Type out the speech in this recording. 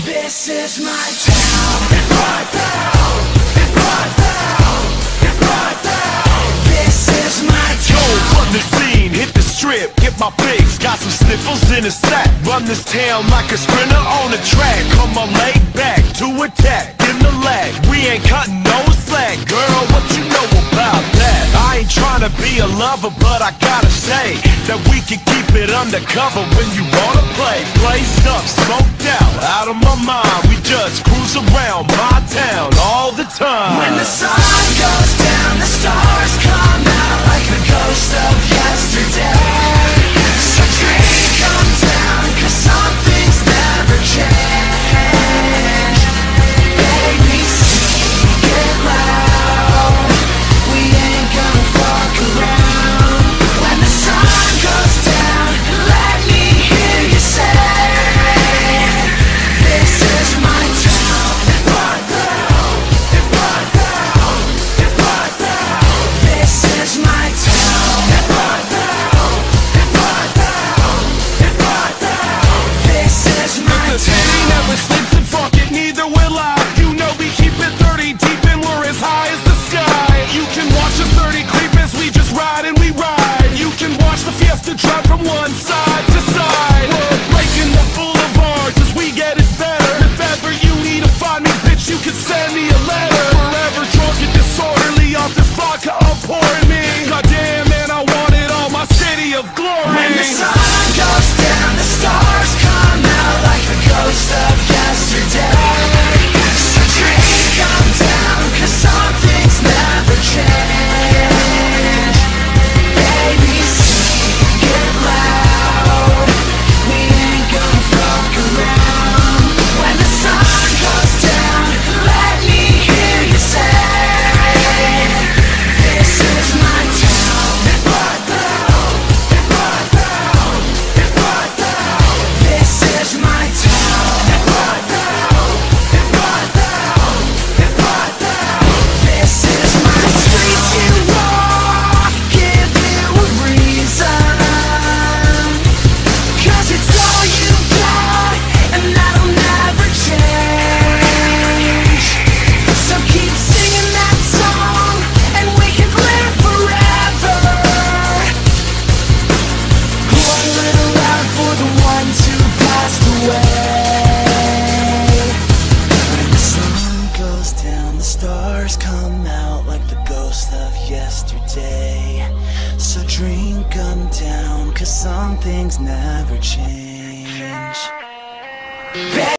This is my town. It's my town. It's my town. It's my town. This is my town. Yo, run the scene, hit the strip, get my fix. Got some sniffles in a sack. Run this town like a sprinter on a track. Come on, laid back to attack. In the lag, we ain't cutting no slack. Girl, what you know about that? I ain't trying to be a lover, but I gotta say that we can keep it undercover when you wanna play. Blazed up, smoked out of my mind. We just cruise around my town all the time. When the sun goes down, the stars come out like the ghost of yesterday. So dreams come down, 'cause some things never change. Baby, sing it loud. We ain't gonna fuck around. When the sun goes down, let me hear you say, this is my town. My town. It's my town. It's my town. This is my town. My town. It's my town. It's my town. This is my The city town. never sleeps and fuck it, neither will I. You know we keep it 30 deep and we're as high as the sky. You can watch us 30 creep as we just ride and we ride. You can watch the Fiesta drive from one side to side. We're breaking the boulevard 'cause we get it better. If ever you need to find me, bitch, you can send me a letter. Forever drunk and disorderly off this vodka I'm pouring me. Goddamn, man, I want it all, my city of glory. When the sun goes down, the stars come out like the ghost of yesterday. So dreams come down, 'cause some things never change. Baby, sing it loud. We ain't gonna fuck around. When the sun goes down, let me hear you say, this is my town. It's my town. It's my town. It's my town. This is my town. It's my town. It's my town. It's my town. This is my streets you walk, give you a reason, 'cause it's all you got, and that'll never change. So keep singing that song, and we can live forever. One little loud for the ones who passed away. When the sun goes down, the stars come out like the ghost of yesterday. So drink 'em down, 'cause some things never change.